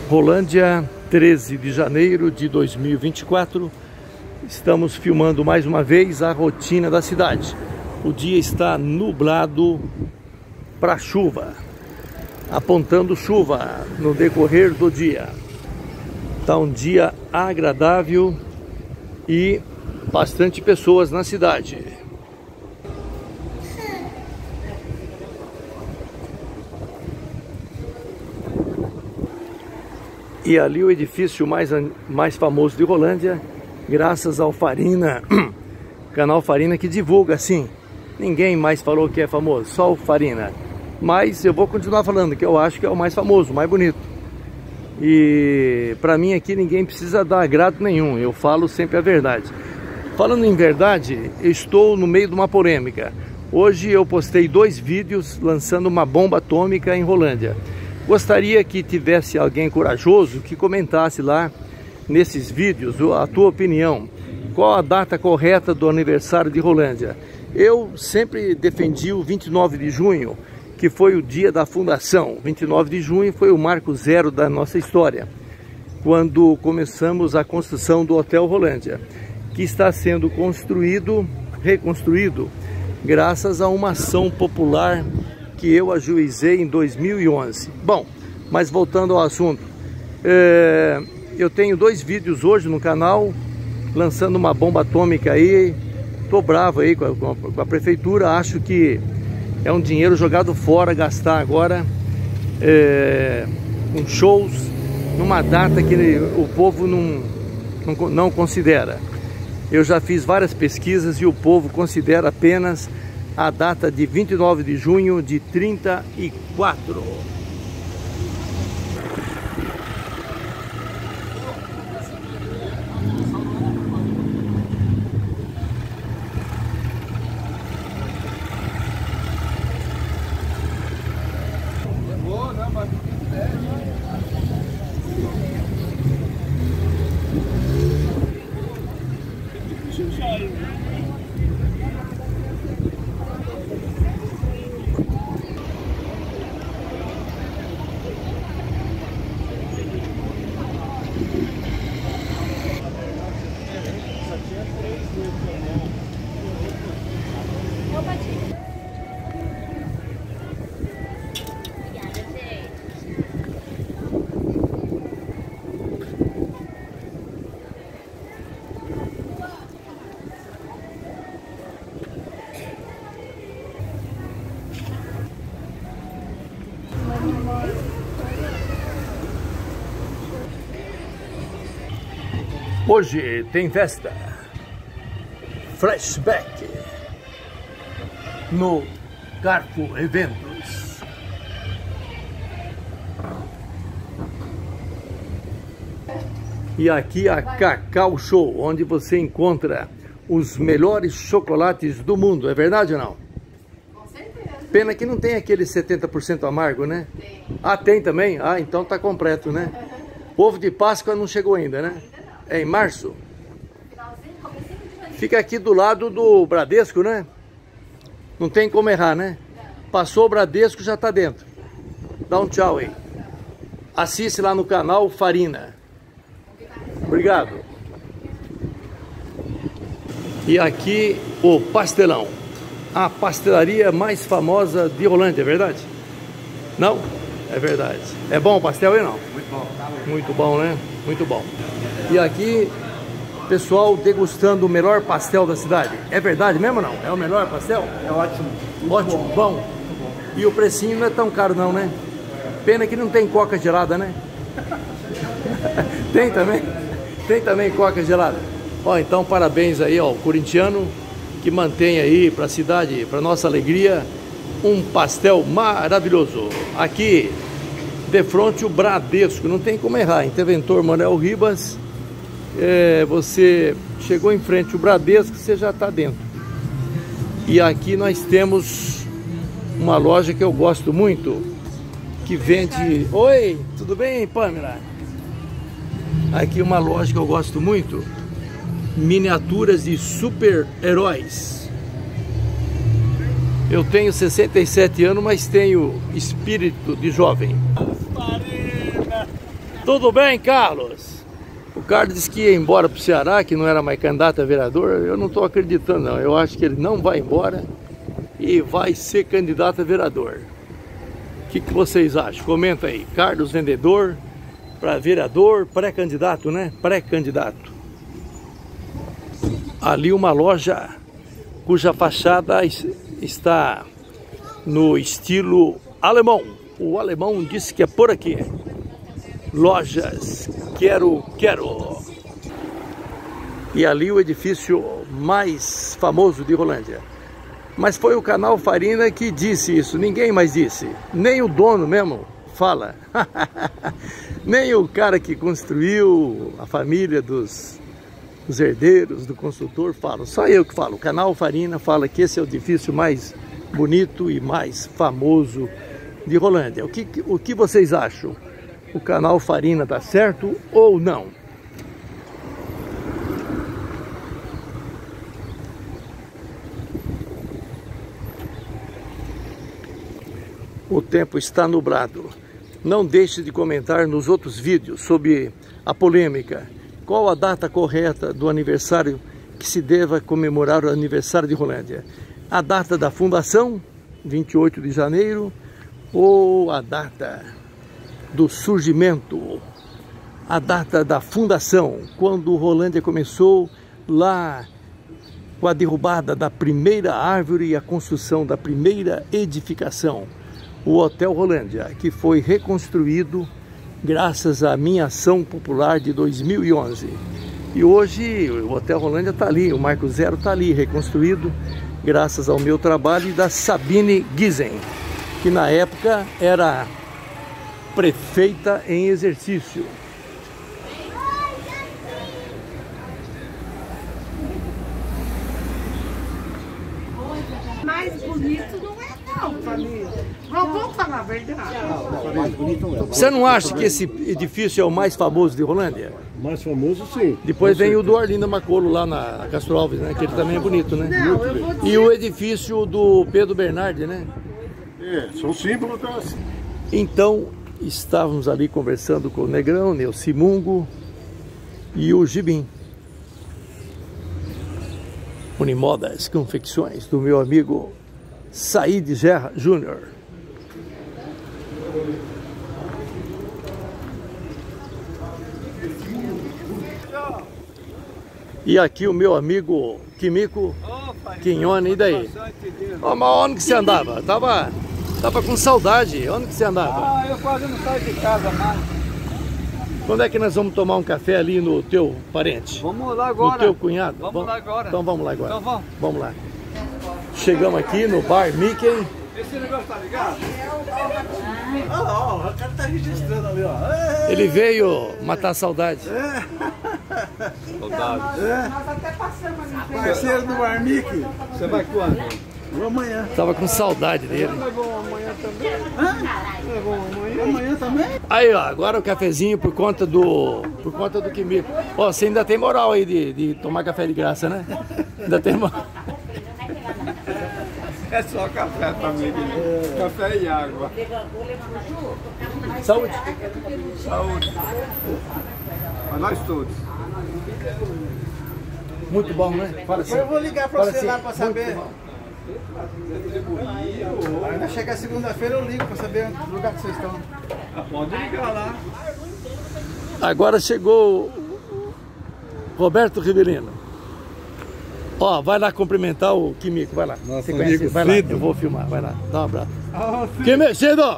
Rolândia, 13 de janeiro de 2024. Estamos filmando mais uma vez a rotina da cidade. O dia está nublado para chuva, apontando chuva no decorrer do dia. Está um dia agradável e bastante pessoas na cidade. E ali o edifício mais famoso de Rolândia, graças ao Farina, canal Farina, que divulga assim. Ninguém mais falou que é famoso, só o Farina. Mas eu vou continuar falando que eu acho que é o mais famoso, o mais bonito. E para mim aqui ninguém precisa dar agrado nenhum, eu falo sempre a verdade. Falando em verdade, eu estou no meio de uma polêmica. Hoje eu postei 2 vídeos lançando uma bomba atômica em Rolândia. Gostaria que tivesse alguém corajoso que comentasse lá nesses vídeos a tua opinião. Qual a data correta do aniversário de Rolândia? Eu sempre defendi o 29 de junho, que foi o dia da fundação. 29 de junho foi o marco zero da nossa história, quando começamos a construção do Hotel Rolândia, que está sendo reconstruído, graças a uma ação popular que eu ajuizei em 2011. Bom, mas voltando ao assunto, eu tenho 2 vídeos hoje no canal, lançando uma bomba atômica aí. Tô bravo aí com a prefeitura, acho que é um dinheiro jogado fora, gastar agora com shows, numa data que o povo não considera. Eu já fiz várias pesquisas e o povo considera apenas a data de 29 de junho de 34. Hoje tem festa, flashback no Carpo Eventos. E aqui a Cacau Show, onde você encontra os melhores chocolates do mundo, é verdade ou não? Com certeza. Pena que não tem aquele 70% amargo, né? Tem. Ah, tem também? Ah, então tá completo, né? Ovo de Páscoa não chegou ainda, né? É em março? Finalzinho, comecinho de janeiro. Fica aqui do lado do Bradesco, né? Não tem como errar, né? Passou o Bradesco, já tá dentro. Dá um tchau aí. Assiste lá no canal Farina. Obrigado. E aqui o Pastelão, a pastelaria mais famosa de Rolândia, é verdade? Não? É verdade. É bom o pastel aí, não? Muito bom. Muito bom, né? Muito bom. E aqui, pessoal degustando o melhor pastel da cidade. É verdade mesmo ou não? É o melhor pastel? É ótimo. Ótimo, bom. E o precinho não é tão caro não, né? Pena que não tem coca gelada, né? Tem também? Tem também coca gelada. Ó, então parabéns aí ao corintiano que mantém aí para a cidade, para nossa alegria, um pastel maravilhoso. Aqui, de frente o Bradesco, não tem como errar. Interventor Manuel Ribas, você chegou em frente o Bradesco, você já está dentro. E aqui nós temos uma loja que eu gosto muito, que vende... Oi, tudo bem, Pamela? Aqui uma loja que eu gosto muito, miniaturas de super-heróis. Eu tenho 67 anos, mas tenho espírito de jovem. Tudo bem, Carlos? O Carlos disse que ia embora para o Ceará, que não era mais candidato a vereador. Eu não estou acreditando, não. Eu acho que ele não vai embora e vai ser candidato a vereador. O que vocês acham? Comenta aí. Carlos vendedor para vereador, pré-candidato, né? Pré-candidato. Ali uma loja cuja fachada está no estilo alemão. O alemão disse que é por aqui. Lojas Quero. E ali o edifício mais famoso de Rolândia. Mas foi o canal Farina que disse isso, ninguém mais disse. Nem o dono mesmo fala. Nem o cara que construiu, a família dos herdeiros, do construtor fala. Só eu que falo. O canal Farina fala que esse é o edifício mais bonito e mais famoso de Rolândia. O que vocês acham? O canal Farina tá certo ou não? O tempo está nublado. Não deixe de comentar nos outros vídeos sobre a polêmica. Qual a data correta do aniversário que se deva comemorar o aniversário de Rolândia? A data da fundação, 28 de janeiro, ou a data do surgimento, a data da fundação, quando Rolândia começou lá com a derrubada da primeira árvore e a construção da primeira edificação, o Hotel Rolândia, que foi reconstruído graças à minha ação popular de 2011. E hoje o Hotel Rolândia está ali, o Marco Zero está ali, reconstruído graças ao meu trabalho e da Sabine Giesen, que na época era prefeita em exercício. Mais bonito não é não, família. Vamos falar a verdade. Você não acha que esse edifício é o mais famoso de Rolândia? Mais famoso, sim. Depois vem o do Arlindo Macolo lá na Castro Alves, né? Que ele também é bonito, né? Não, eu vou dizer... E o edifício do Pedro Bernardi, né? É, são símbolos da... Então, estávamos ali conversando com o Negrão, Neuci Mungo e o Gibim. Unimodas Confecções, do meu amigo Said Gerra Júnior. E aqui o meu amigo Quimico Quinhone, e daí? Oh, mas onde que você andava? Tava com saudade. Onde que você andava? Ah, eu quase não saio de casa mais. Quando é que nós vamos tomar um café ali no teu parente? Vamos lá agora. No teu cunhado? Vamos lá agora. Então vamos lá agora. Então vamos. Vamos lá. Chegamos aqui no Bar Mickey. Esse negócio tá ligado? Olha lá, ó, o cara tá registrando ali, ó. Ele veio matar a saudade. Saudade. Nós até passamos ali. Parceiro do Barmique. Você vai quando? Vou amanhã. Tava com saudade dele. Nós vamos amanhã também. Nós vamos amanhã também. Aí, ó, agora o cafezinho por conta do Quimico. Ó, você ainda tem moral aí de tomar café de graça, né? Ainda tem moral. É só café também, né? Café e água. Saúde. Saúde. Para nós todos. Muito bom, né? Fala assim. Eu vou ligar pra Fala você assim, lá pra saber. muito bom. Ainda chega segunda-feira eu ligo pra saber o lugar que vocês estão. Pode ligar lá. Agora chegou Roberto Rivelino. Ó, vai lá cumprimentar o Quimico, vai lá. Nosso Você conhece? amigo Vai lá, Cido. eu vou filmar, vai lá. Dá um abraço. Quimico,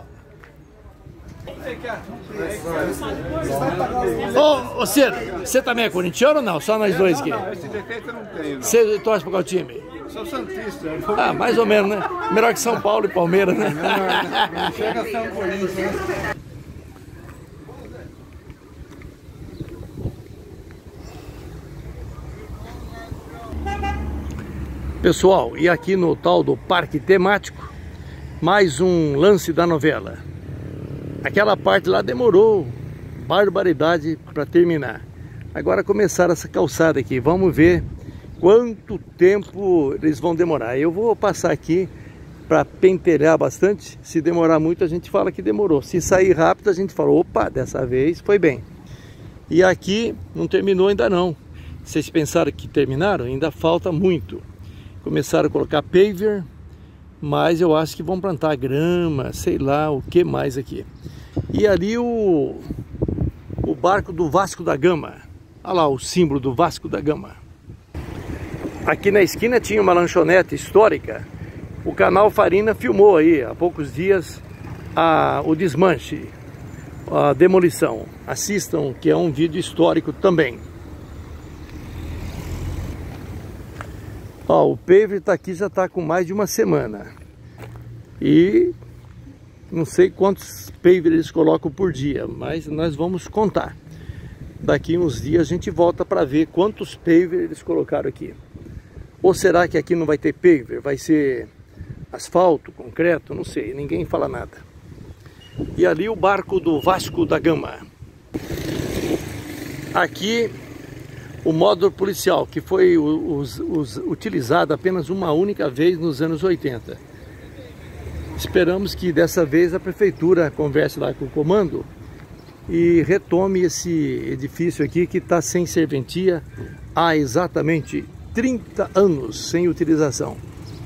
Ô, Cido, você também é corintiano ou não? Só nós dois aqui. Não, esse defeito eu não tenho. Não. Você torce para qual time? Sou santista. Ah, mais ou menos, né? Melhor que São Paulo e Palmeiras, né? Chega São Corinthians. Pessoal, e aqui no tal do parque temático, mais um lance da novela. Aquela parte lá demorou barbaridade para terminar. Agora começaram essa calçada aqui. Vamos ver quanto tempo eles vão demorar. Eu vou passar aqui para pentelhar bastante. Se demorar muito, a gente fala que demorou. Se sair rápido, a gente fala, opa, dessa vez foi bem. E aqui não terminou ainda não. Vocês pensaram que terminaram? Ainda falta muito. Começaram a colocar paver, mas eu acho que vão plantar grama, sei lá o que mais aqui. E ali o barco do Vasco da Gama. Olha lá o símbolo do Vasco da Gama. Aqui na esquina tinha uma lanchonete histórica. O canal Farina filmou aí há poucos dias o desmanche, a demolição. Assistam, que é um vídeo histórico também. Ó, o paver tá aqui, já está com mais de uma semana. E não sei quantos paver eles colocam por dia, mas nós vamos contar. Daqui uns dias a gente volta para ver quantos paver eles colocaram aqui. Ou será que aqui não vai ter paver? Vai ser asfalto, concreto? Não sei, ninguém fala nada. E ali o barco do Vasco da Gama. Aqui o módulo policial, que foi utilizado apenas uma única vez nos anos 80. Esperamos que dessa vez a prefeitura converse lá com o comando e retome esse edifício aqui que está sem serventia há exatamente 30 anos sem utilização.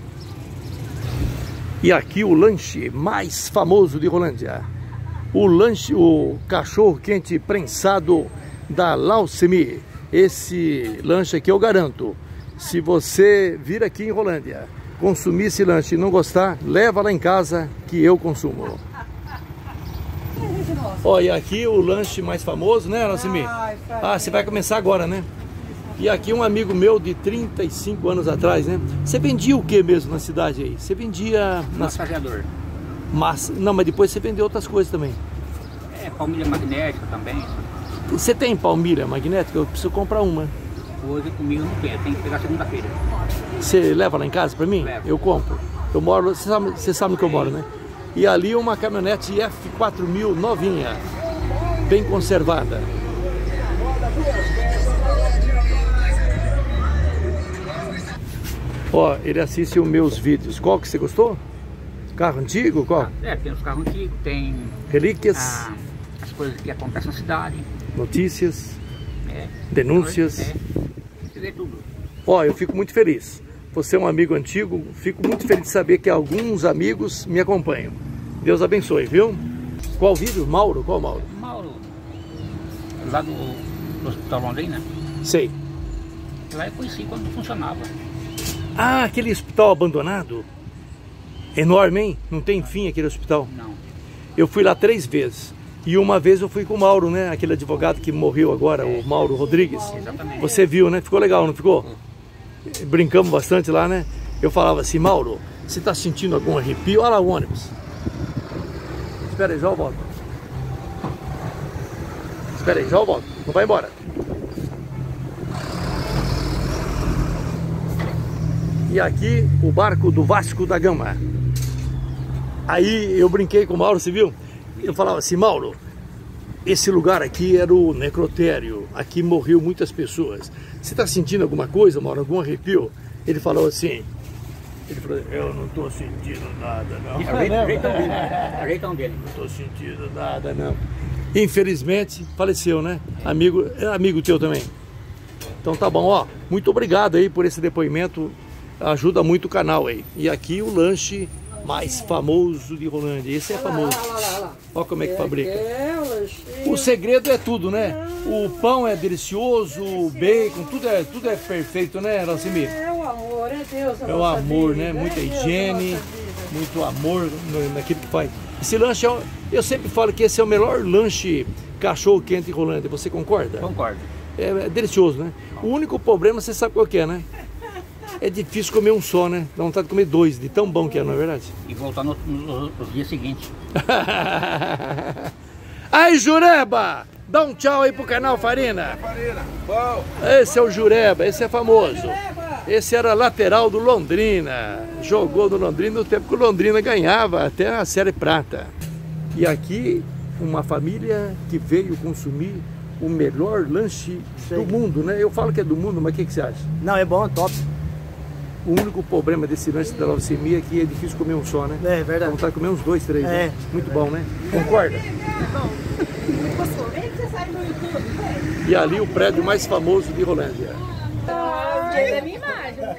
E aqui o lanche mais famoso de Rolândia. O cachorro quente prensado da Laucemi. Esse lanche aqui eu garanto. Se você vir aqui em Rolândia, consumir esse lanche e não gostar, leva lá em casa que eu consumo. Ó, e aqui o lanche mais famoso, né, Laucemi? Ah, você vai começar agora, né? E aqui um amigo meu de 35 anos atrás, né? Você vendia o que mesmo na cidade aí? Você vendia... Massageador. Não, mas depois você vendeu outras coisas também. Palmilha magnética também. Você tem palmilha magnética? Eu preciso comprar uma. Hoje comigo não tem que pegar segunda-feira. Você leva lá em casa pra mim? Levo. Eu compro. Eu moro, você sabe que eu moro, né? E ali uma caminhonete F4000 novinha, bem conservada. Ó, ele assiste os meus vídeos. Qual que você gostou? Carro antigo? Qual? Tem os carros antigos, tem... Relíquias? As coisas que acontecem na cidade. Notícias? Denúncias? Vê tudo. Ó, eu fico muito feliz. Você é um amigo antigo, fico muito feliz de saber que alguns amigos me acompanham. Deus abençoe, viu? Qual vídeo? Mauro? Qual Mauro? Mauro, lá do Hospital Londrina. Sei. Lá eu conheci quando funcionava. Ah, aquele hospital abandonado? Enorme, hein? Não tem fim aquele hospital? Não. Eu fui lá 3 vezes. E uma vez eu fui com o Mauro, né? Aquele advogado que morreu agora, o Mauro Rodrigues. Exatamente. Você viu, né? Ficou legal, não ficou? Brincamos bastante lá, né? Eu falava assim, Mauro, você tá sentindo algum arrepio? Olha lá o ônibus. Espera aí, já eu volto. Espera aí, já eu volto. Não vai embora. E aqui o barco do Vasco da Gama. Aí eu brinquei com o Mauro, você viu? Eu falava assim, Mauro, esse lugar aqui era o necrotério, aqui morreu muitas pessoas. Você está sentindo alguma coisa, Mauro, algum arrepio? Ele falou assim, eu não estou sentindo nada, não. Ajeitão dele. Não estou sentindo nada, não. Infelizmente, faleceu, né? Amigo teu também. Então tá bom, ó, muito obrigado aí por esse depoimento, ajuda muito o canal aí. E aqui o lanche mais famoso de Rolândia. Esse é famoso. Olha como é que fabrica. O segredo é tudo, né? O pão é delicioso, o bacon, tudo é perfeito, né, Laucemi? É o amor, é Deus. É o amor, né? Muita higiene, muito amor naquilo que faz. Esse lanche, eu sempre falo que esse é o melhor lanche cachorro quente em Rolândia. Você concorda? Concordo. É delicioso, né? O único problema, você sabe qual que é, né? É difícil comer um só, né? Dá vontade de comer 2, de tão bom que é, não é verdade? E voltar nos dias seguintes. Aí, Jureba! Dá um tchau aí pro canal Farina. Farina, bom. Esse é o Jureba, esse é famoso. Esse era lateral do Londrina. Jogou no Londrina no tempo que o Londrina ganhava até a Série Prata. E aqui, uma família que veio consumir o melhor lanche do mundo, né? Eu falo que é do mundo, mas o que você acha? Não, é bom, é top. O único problema desse lanche da leucemia é que é difícil comer um só, né? É verdade. Dá vontade de comer uns 2, 3, É. né? Muito bom, né? Concorda? Muito gostoso. Vem que você sai no YouTube, vem. E ali o prédio mais famoso de Rolândia. Ah, é da minha imagem.